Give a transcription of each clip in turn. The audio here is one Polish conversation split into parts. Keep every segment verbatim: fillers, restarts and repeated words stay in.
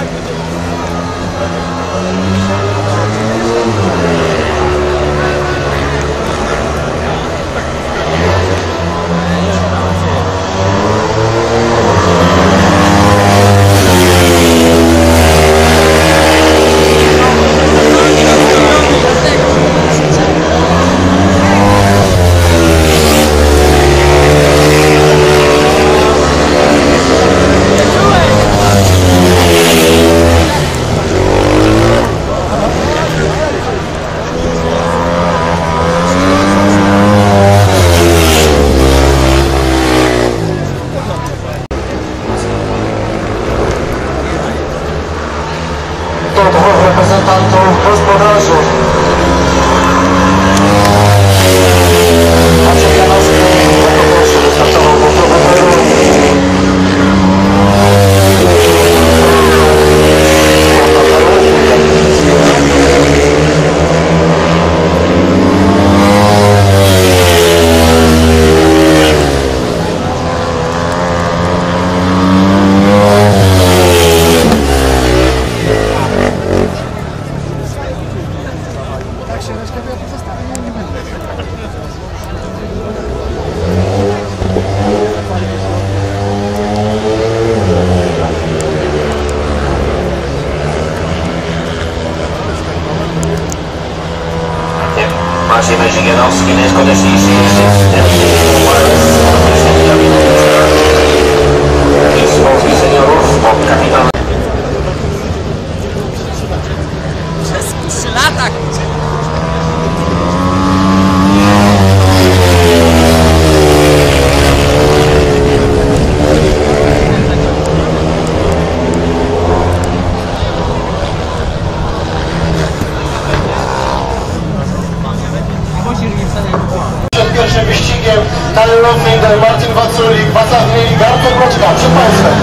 reprezentantów gospodarzy. Maciej Janowski jako pierwszy wystartował po prowadzeniu. Maciej Janowski najskuteczniejszy i z Polski seniorów pod kapitanem. Przez trzy lata. Przed pierwszym wyścigiem Daniel Lotwinder, Martin Waculik, Wacław Mieli, Bartek Mroczka, przed Państwem.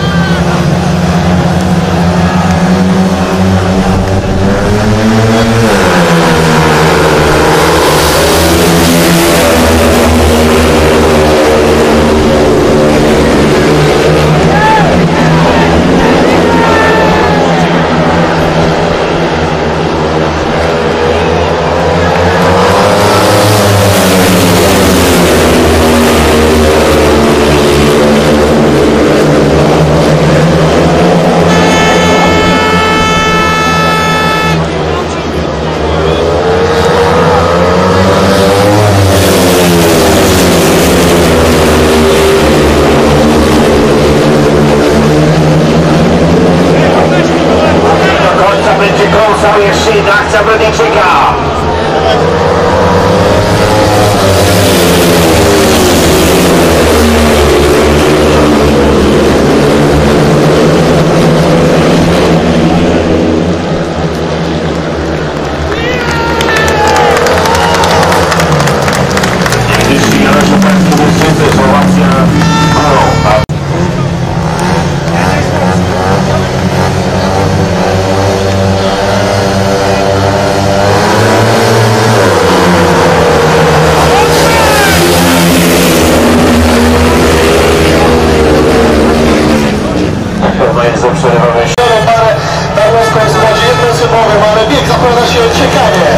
Jeszcze jedna akcja Brodniczyka. Jeśli należy Państwu wyścigać Słowacja, Europa. Przerywamy się. Parę na końcu będzie jednoosobowym, ale bieg zapowiada się ciekawie.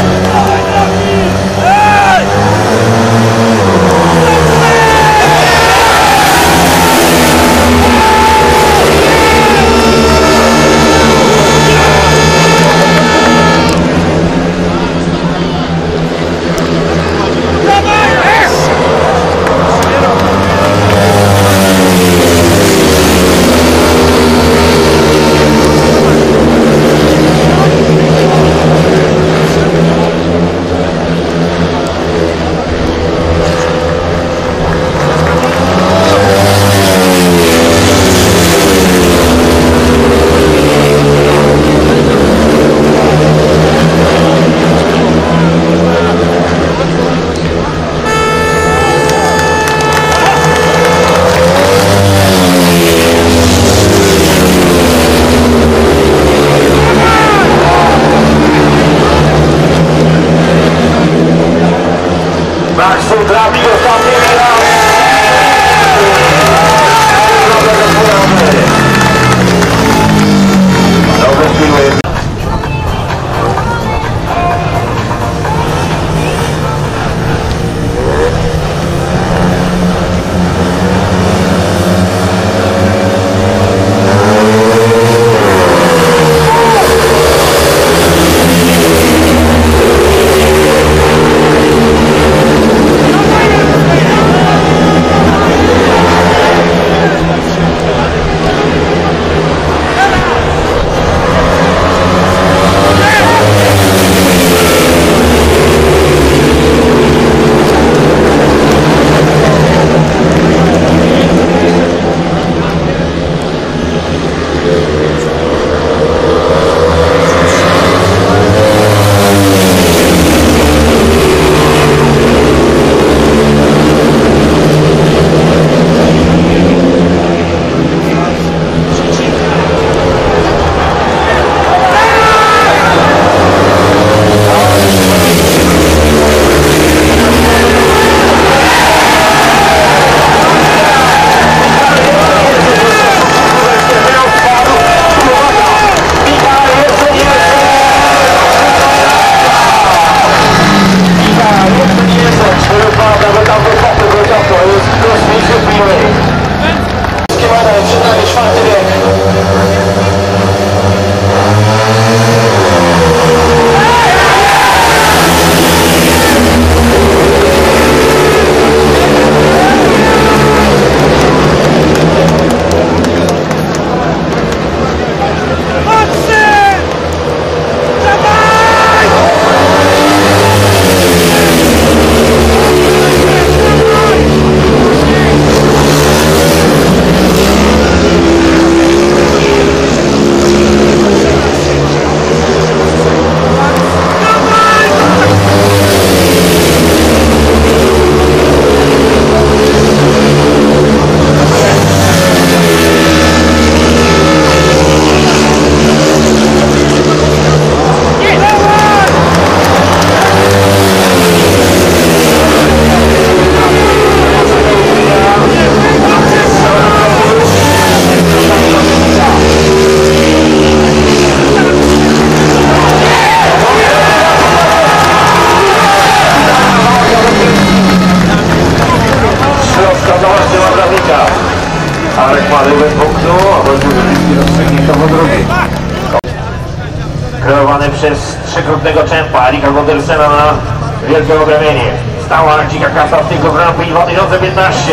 kierowany przez trzykrotnego czempa Erika Gundersena na wielkie ogranienie. Stała dzika kasa w tylko Grand Prix dwa tysiące piętnaście.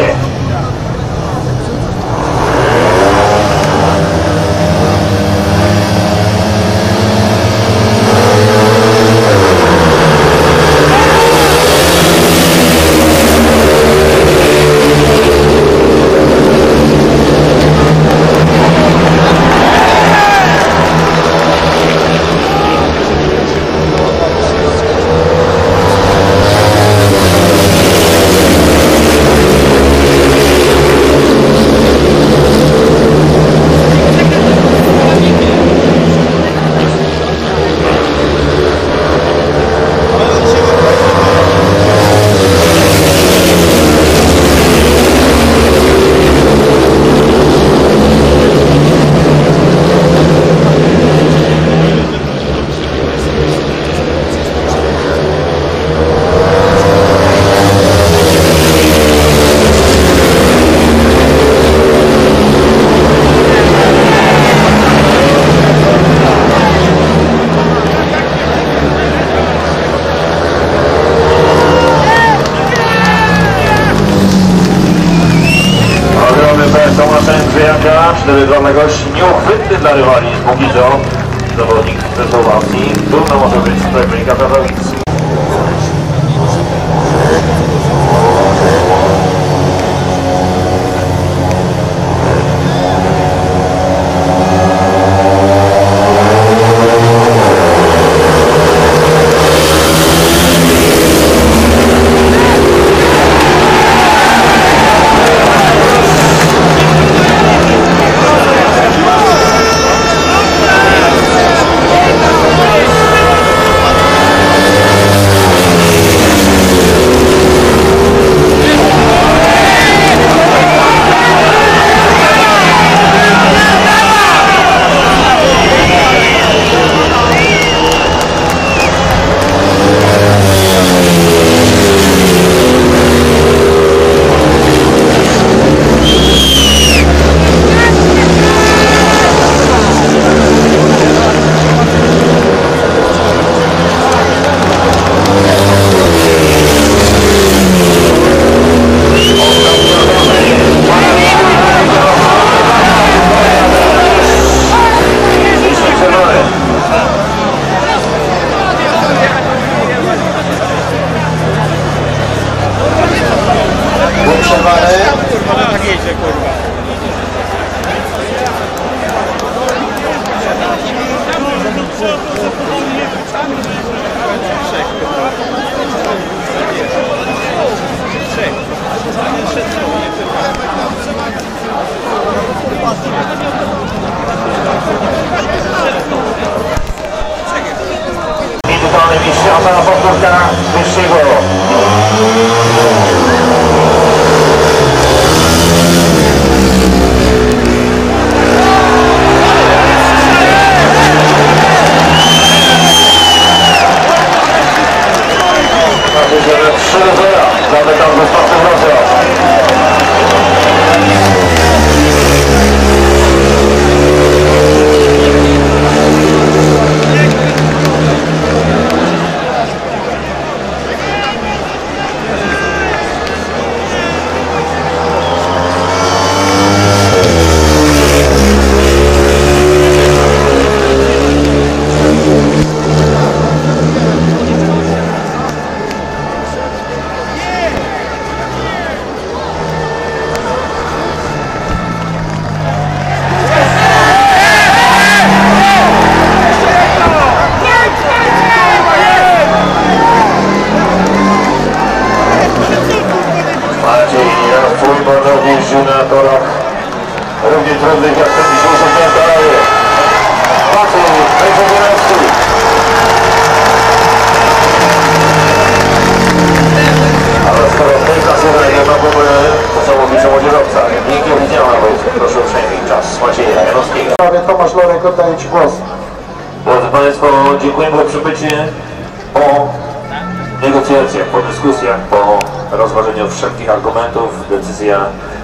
cztery dwa dla gości, nieuchwytny dla rywali z póki co zawodnik ze Słowacji. Trudno może być tutaj wynika Katowic. Szansa na powtórka wyższego. trzy do zera. Zamykam dostawcę Wrocław. Na torach równie trudnych jak ten dzisiejszy dzień dalej. Maciej Wojciechowski. Ale skoro w tej klasie nie ma w ogóle niesamowitego młodzieżowca. Nikt nie widziałem, proszę uprzejmie czas Macieja Janowskiego. Tomasz Lorek, oddaję Ci głos. Drodzy Państwo, dziękuję za przybycie po negocjacjach, po dyskusjach, po rozważeniu wszelkich argumentów. Decyzja